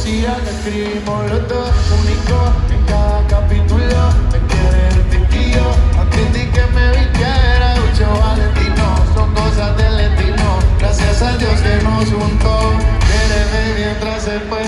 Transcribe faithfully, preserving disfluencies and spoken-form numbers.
poesía que escribimos los dos, único en cada capítulo. Me quiere el piquillo, antes que me vi que era Ucho Valentino. Son cosas del destino, gracias a Dios que nos juntó. Quiere ver mientras se fue.